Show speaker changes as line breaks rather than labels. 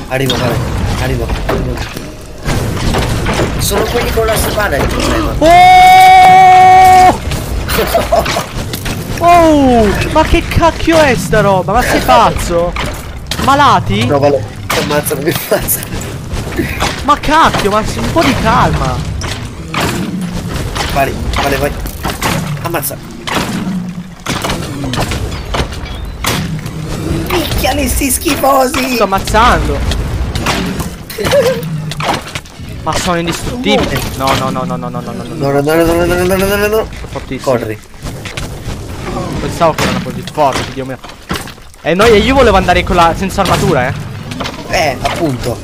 Arrivo, vale. Arrivo. Sono quelli con la spada il problema.
Oh! Ma che cacchio è sta roba? Ma sei pazzo? Malati?
No, vale. Ammazza, non mi ammazza.
Ma cacchio, ma un po' di calma.
Vai. Ammazza. Picchiali sti schifosi.
Sto ammazzando. Ma sono indistruttibili. No.
No.
Fortissimo.
Corri.
Pensavo che erano così forti, Dio mio. E io volevo andare con la senza armatura,
Appunto.